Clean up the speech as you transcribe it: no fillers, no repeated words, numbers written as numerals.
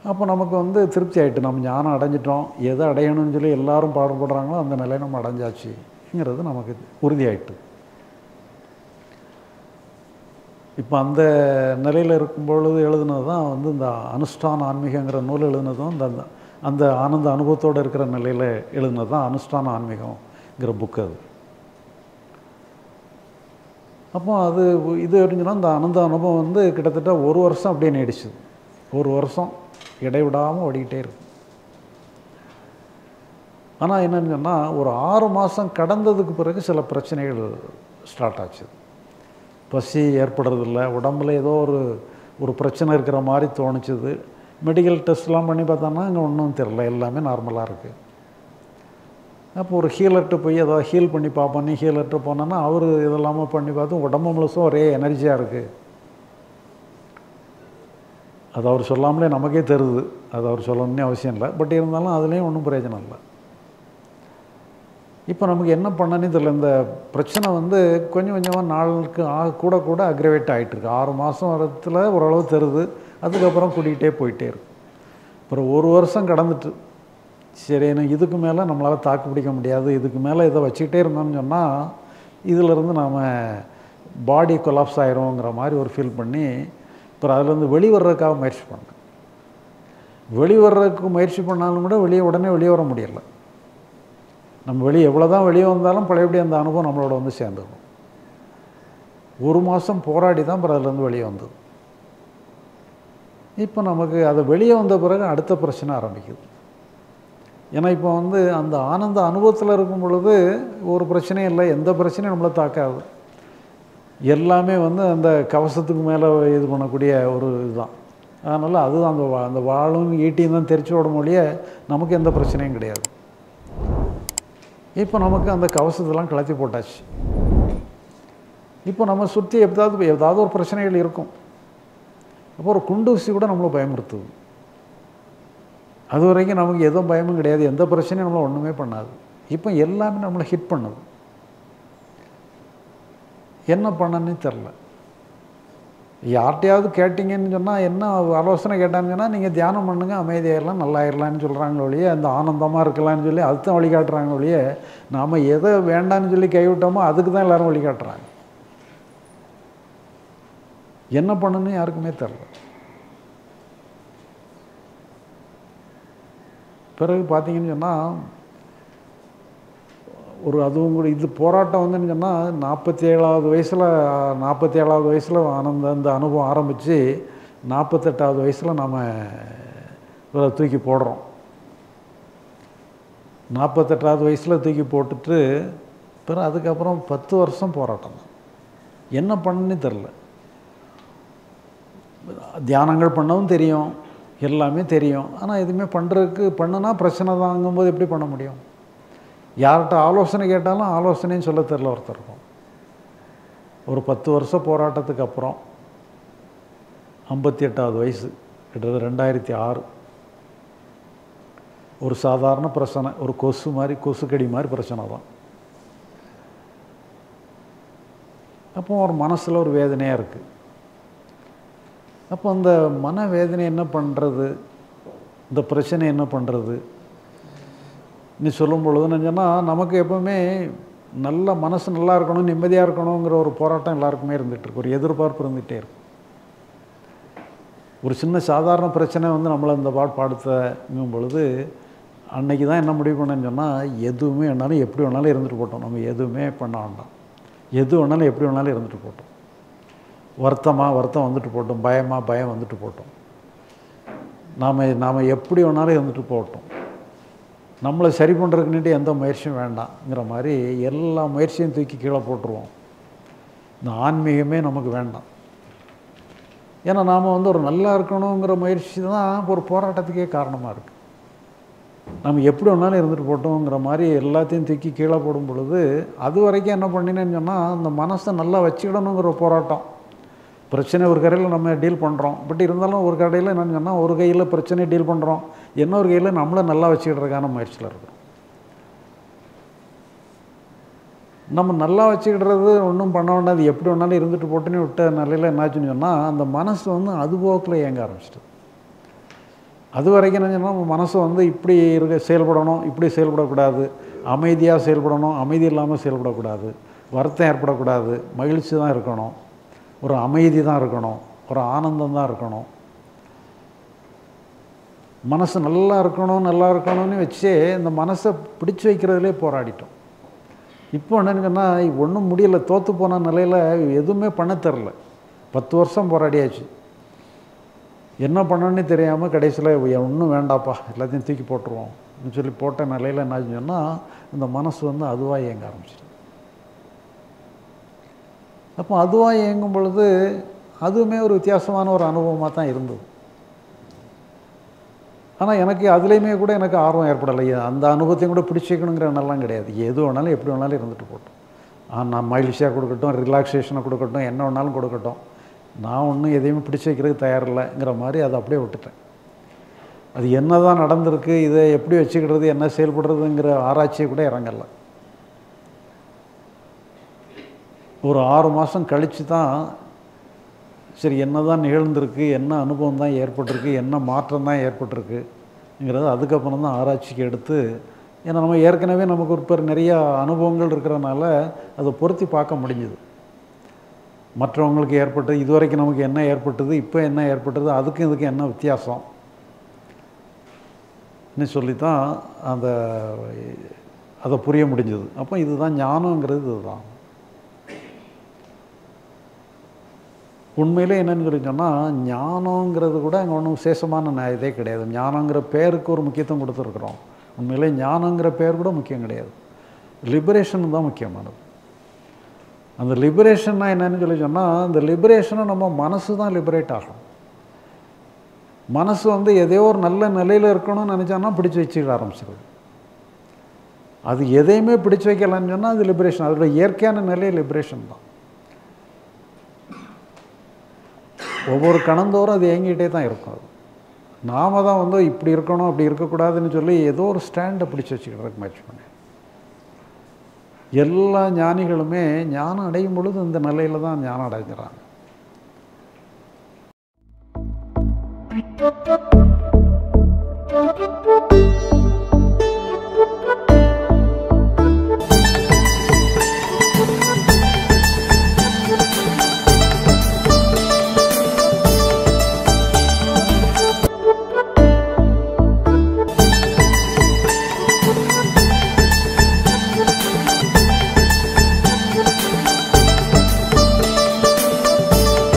அப்போ நமக்கு வந்து திருப்தி ஆகிட்டு, நம்ம ஞானம் அடைஞ்சிட்டோம், எதை அடையணும்னு சொல்லி எல்லாரும் பாடுபடுறாங்களோ அந்த நிலையை நம்ம அடைஞ்சாச்சுங்கிறது நமக்கு உறுதியாயிட்டு. இப்போ அந்த நிலையில் இருக்கும்பொழுது எழுதுனது தான் வந்து இந்த அனுஷ்டான ஆன்மீகங்கிற நூல் எழுதுனதும் அந்த அந்த ஆனந்த அனுபவத்தோடு இருக்கிற நிலையில் எழுதுனது தான் அனுஷ்டான ஆன்மீகங்கிற புக்கு அது. அப்போ அது இது அறிஞ்சுன்னா இந்த ஆனந்த அனுபவம் வந்து கிட்டத்தட்ட 1 வருஷம் அப்படியே நீடிச்சுது. 1 வருஷம் இடைவிடாமல் ஓடிக்கிட்டே இருக்கு. ஆனால் என்னன்னு சொன்னால் ஒரு 6 மாதம் கடந்ததுக்கு பிறகு சில பிரச்சனைகள் ஸ்டார்ட் ஆச்சு. பசி ஏற்படுறதில்ல, உடம்புல ஏதோ ஒரு பிரச்சனை இருக்கிற மாதிரி தோணுச்சுது. மெடிக்கல் டெஸ்ட்லாம் பண்ணி பார்த்தோம்னா இங்கே ஒன்றும் தெரில, எல்லாமே நார்மலாக இருக்குது. அப்போ ஒரு ஹீலர்கிட்ட போய் ஏதாவது ஹீல் பண்ணி பார்ப்போம், நீ ஹீலர்கிட்ட போனோன்னா அவர் இதெல்லாமல் பண்ணி பார்த்து உடம்பு முழுசும் ஒரே எனர்ஜியாக இருக்குது. அது அவர் சொல்லாமலே நமக்கே தருது, அது அவர் சொல்லணும்னே அவசியம் இல்லை. பட் இருந்தாலும் அதுலேயும் ஒன்றும் பிரயோஜனம் இல்லை. இப்போ நமக்கு என்ன பண்ணனே தெரியல. இந்த பிரச்சனை வந்து கொஞ்சம் கொஞ்சமாக நாளுக்கு கூட கூட அக்ரவேட் ஆகிட்டுருக்கு. 6 மாதம் வரத்தில் ஓரளவு தருது, அதுக்கப்புறம் கூட்டிகிட்டே போயிட்டே இருக்கு. அப்புறம் 1 வருஷம் கடந்துட்டு சரி இதுக்கு மேலே நம்மளால் தாக்கு பிடிக்க முடியாது, இதுக்கு மேலே இதை வச்சுக்கிட்டே இருந்தோம்னு சொன்னால் இதிலேருந்து நாம் பாடி கொலாப்ஸ் ஆகிருங்கிற மாதிரி ஒரு ஃபீல் பண்ணி அப்புறம் அதுலேருந்து வெளிவர்றதுக்காக முயற்சி பண்ணேன். வெளிவர்றதுக்கு முயற்சி பண்ணாலும் கூட உடனே வெளியே வர முடியலை. நம்ம வெளியே எவ்வளோ தான் வெளியே வந்தாலும் பழையபடி அந்த அனுபவம் நம்மளோட வந்து சேர்ந்துடும். 1 மாதம் போராடி தான் அப்புறம் அதுலேருந்து வெளியே வந்தது. இப்போ நமக்கு அது வெளியே வந்த பிறகு அடுத்த பிரச்சனை ஆரம்பிக்குது. ஏன்னா இப்போ வந்து அந்த ஆனந்த அனுபவத்தில் இருக்கும் பொழுது ஒரு பிரச்சனையும் இல்லை, எந்த பிரச்சனையும் நம்மளை தாக்காது. எல்லாமே வந்து அந்த கவசத்துக்கு மேலே இது பண்ணக்கூடிய ஒரு இதுதான். அதனால் அதுதான் அந்த வாளும் ஈட்டியும் தான் தெரிச்சு விட மொழிய நமக்கு எந்த பிரச்சனையும் கிடையாது. இப்போ நமக்கு அந்த கவசத்தெல்லாம் கலத்தி போட்டாச்சு. இப்போ நம்ம சுற்றி ஏதாவது ஒரு பிரச்சனைகள் இருக்கும். அப்போ ஒரு குண்டூசி கூட நம்மளை பயமுறுத்துது. அது வரைக்கும் நமக்கு எதுவும் பயமும் கிடையாது, எந்த பிரச்சனையும் நம்மளை ஒன்றுமே பண்ணாது. இப்போ எல்லாமே நம்மளை ஹிட் பண்ணுது. என்ன பண்ணன்னு தெரில. யார்கிட்டையாவது கேட்டிங்கன்னு சொன்னால் என்ன ஆலோசனை கேட்டான்னு சொன்னால் நீங்கள் தியானம் பண்ணுங்கள், அமைதியாயிடலாம், நல்லாயிடலான்னு சொல்கிறாங்களே ஒழிய, அந்த ஆனந்தமாக இருக்கலான்னு சொல்லி அதுதான் வழிகாட்டுறாங்க ஒழிய, நாம் எதை வேண்டான்னு சொல்லி கைவிட்டோமோ அதுக்கு தான் எல்லோரும் வழிகாட்டுறாங்க. என்ன பண்ணுன்னு யாருக்குமே தெரில. பிறகு பார்த்தீங்கன்னு சொன்னால் அதுவும் கூட இது போராட்டம் வந்துன்னு சொன்னால் 47வது வயசில் அந்த அனுபவம் ஆரம்பித்து 48வது வயசில் நாம் தூக்கி போடுறோம். 48வது வயசில் தூக்கி போட்டுட்டு பிறகு அதுக்கப்புறம் 10 வருஷம் போராட்டம் தான். என்ன பண்ணுன்னு தெரில. தியானங்கள் பண்ணவும் தெரியும், எல்லாமே தெரியும். ஆனால் எதுவுமே பண்ணுனா பிரச்சனை தாங்கும்போது எப்படி பண்ண முடியும்? யார்கிட்ட ஆலோசனை கேட்டாலும் ஆலோசனைன்னு சொல்ல தெரில ஒருத்தருக்கும். ஒரு 10 வருஷம் போராட்டத்துக்கு அப்புறம் 58வது வயசு, கிட்டத்தட்ட 2006, ஒரு சாதாரண பிரச்சனை, ஒரு கொசுக்கடி மாதிரி பிரச்சனை தான். அப்போ ஒரு மனசில் ஒரு வேதனையாக இருக்குது. அப்போ அந்த மன வேதனை என்ன பண்ணுறது, இந்த பிரச்சனை என்ன பண்ணுறது நீ சொல்லும் பொழுதுன்னு சொன்னால் நமக்கு எப்போவுமே நல்ல மனசு நல்லா இருக்கணும், நிம்மதியாக இருக்கணுங்கிற ஒரு போராட்டம் எல்லாருக்குமே இருந்துகிட்ருக்கு, ஒரு எதிர்பார்ப்பு இருந்துகிட்டே இருக்கும். ஒரு சின்ன சாதாரண பிரச்சனை வந்து நம்மளை இந்த பாடுத்தங்கும் பொழுது அன்றைக்கி தான் என்ன முடிவு பண்ணேன்னு சொன்னால் எதுவுமே வேணாலும் எப்படி வேணாலும் இருந்துட்டு போட்டோம், நம்ம எதுவுமே பண்ண வேண்டாம், எது வேணாலும் எப்படி வேணாலும் இருந்துட்டு போட்டோம். வருத்தம் வந்துட்டு போட்டோம், பயம் வந்துட்டு போட்டோம், நாம் எப்படி வேணாலும் இருந்துட்டு போட்டோம், நம்மளை சரி பண்ணுறதுக்குன்னுட்டு எந்த முயற்சியும் வேண்டாங்கிற மாதிரி எல்லா முயற்சியும் தூக்கி கீழே போட்டுருவோம். இந்த ஆன்மீகமே நமக்கு வேண்டாம். ஏன்னா நாம் வந்து ஒரு நல்லா இருக்கணுங்கிற முயற்சி தான் ஒரு போராட்டத்துக்கே காரணமாக இருக்குது. நம்ம எப்படி வேணாலும் இருந்துட்டு போட்டோங்கிற மாதிரி எல்லாத்தையும் தூக்கி கீழே போடும் பொழுது அது வரைக்கும் என்ன பண்ணினேன்னு சொன்னால் அந்த மனசை நல்லா வச்சுக்கிடணுங்கிற போராட்டம். பிரச்சனை ஒரு கரையில் நம்ம டீல் பண்ணுறோம், பட் இருந்தாலும் ஒரு கடையில் என்னென்னு சொன்னால் ஒரு கையில் பிரச்சனையை டீல் பண்ணுறோம், இன்னொரு கையில் நம்மளை நல்லா வச்சுக்கிடுறதுக்கான முயற்சியில் இருக்கும். நம்ம நல்லா வச்சுக்கிடுறது ஒன்றும் பண்ண வேண்டாது, எப்படி வேணாலும் இருந்துட்டு போட்டுன்னு விட்ட நிலையில் என்னாச்சுன்னு சொன்னால் அந்த மனசு வந்து அதுபோக்கில் இயங்க ஆரம்பிச்சிட்டு அது வரைக்கும் என்ன சொன்னால் மனசு வந்து இப்படி செயல்படணும், இப்படி செயல்படக்கூடாது, அமைதியாக செயல்படணும், அமைதி இல்லாமல் செயல்படக்கூடாது, வருத்தம் ஏற்படக்கூடாது, மகிழ்ச்சி தான் இருக்கணும், ஒரு அமைதி தான் இருக்கணும், ஒரு ஆனந்தம் தான் இருக்கணும், மனசு நல்லா இருக்கணும்னு வச்சே இந்த மனசை பிடிச்சி வைக்கிறதுலே போராடிட்டோம். இப்போ என்னன்னு சொன்னால் ஒன்றும் முடியலை, தோற்று போன நிலையில் எதுவுமே பண்ண தெரில. 10 வருஷம் போராடியாச்சு, என்ன பண்ணணுன்னு தெரியாமல் கடைசியில் ஒன்றும் வேண்டாப்பா எல்லாத்தையும் தூக்கி போட்டுருவோம் சொல்லி போட்ட நிலையில் என்ன சொன்னால் இந்த மனசு வந்து அதுவாக இயங்க ஆரம்பிச்சிடும். அப்போ அதுவாக இயங்கும் பொழுது அதுவுமே ஒரு வித்தியாசமான ஒரு அனுபவமாக தான் இருந்தது. ஆனால் எனக்கு அதுலேயுமே கூட எனக்கு ஆர்வம் ஏற்படலை. அந்த அனுபவத்தையும் கூட பிடிச்சிக்கணுங்கிற எண்ணெல்லாம் கிடையாது. எது வேணாலும் எப்படி வேணாலும் இருந்துட்டு போட்டோம். நான் மகிழ்ச்சியாக கொடுக்கட்டும், ரிலாக்ஸேஷனை கொடுக்கட்டும், என்ன வேணாலும் கொடுக்கட்டும், நான் ஒன்றும் எதையுமே பிடிச்சி வைக்கிறதுக்கு தயாரில்லைங்கிற மாதிரி அதை அப்படியே விட்டுட்டேன். அது என்ன தான் நடந்திருக்கு, இதை எப்படி வச்சுக்கிறது, என்ன செயல்படுறதுங்கிற ஆராய்ச்சியை கூட இறங்கலை. ஒரு 6 மாதம் கழித்து தான் சரி என்ன தான் நிகழ்ந்திருக்கு, என்ன அனுபவம் தான் ஏற்பட்டிருக்கு, என்ன மாற்றம் தான் ஏற்பட்டிருக்குங்கிறது அதுக்கப்புறம் தான் ஆராய்ச்சிக்கு எடுத்து, ஏன்னா நம்ம ஏற்கனவே நமக்கு ஒரு நிறையா அனுபவங்கள் இருக்கிறனால அதை பொருத்தி பார்க்க முடிஞ்சுது. மற்றவங்களுக்கு ஏற்பட்டது, இதுவரைக்கும் நமக்கு என்ன ஏற்பட்டது, இப்போ என்ன ஏற்பட்டது, அதுக்கும் இதுக்கும் என்ன வித்தியாசம் சொல்லித்தான் அதை புரிய முடிஞ்சது. அப்போ இதுதான் ஞானங்கிறது. இதுதான் உண்மையிலே என்னென்னு சொல்லி சொன்னால் ஞானங்கிறது கூட அங்கே ஒன்றும் விசேஷமான இதே கிடையாது. ஞானங்கிற பேருக்கு ஒரு முக்கியத்துவம் கொடுத்துருக்குறோம். உண்மையிலே ஞானங்கிற பேர் கூட முக்கியம் கிடையாது, லிபரேஷன் தான் முக்கியமானது. அந்த லிபரேஷன்னா என்னன்னு சொல்லி சொன்னால் அந்த லிபரேஷனை நம்ம மனசு தான் லிபரேட் ஆகும். மனசு வந்து எதையோ ஒரு நல்ல நிலையில் இருக்கணும்னு நினச்சான்னா பிடிச்சி வச்சுக்க ஆரம்பிச்சிருது. அது எதையுமே பிடிச்சி வைக்கலான்னு சொன்னால் அது லிபரேஷன், அதோட இயற்கையான நிலையை லிபரேஷன் தான். ஒவ்வொரு கணந்தோறும் அது இயங்கிட்டே தான் இருக்கும். அது நாம தான் வந்து இப்படி இருக்கணும் அப்படி இருக்கக்கூடாதுன்னு சொல்லி ஏதோ ஒரு ஸ்டாண்டை பிடிச்சி வச்சுக்கிறதுக்கு முயற்சி பண்ணேன். எல்லா ஞானிகளுமே ஞானம் அடையும் பொழுது இந்த நிலையில் தான் ஞானம் அடைஞ்சிடறாங்க. Thank you.